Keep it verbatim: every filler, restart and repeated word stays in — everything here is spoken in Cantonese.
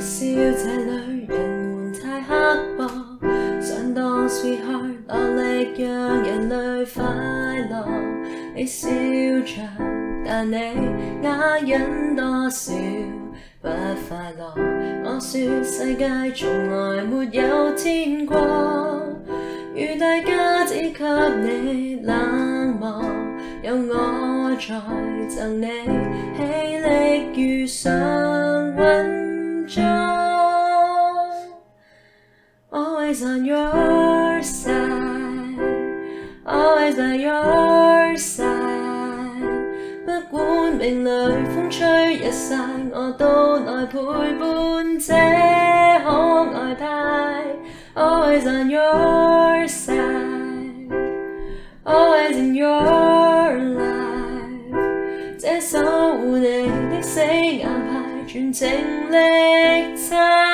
笑這裏人們太刻薄，想當 sweetheart 落力讓人類快樂。你笑着，但你啞忍多少不快樂。我說世界從來沒有天國，如大家只給你冷漠，有我在贈你氣力如常運作。Always on your side, always by your side。不管命裏風吹日曬，我都來陪伴這可愛派。Always on your side, always in your life。這守護你的死硬派，全程力撐。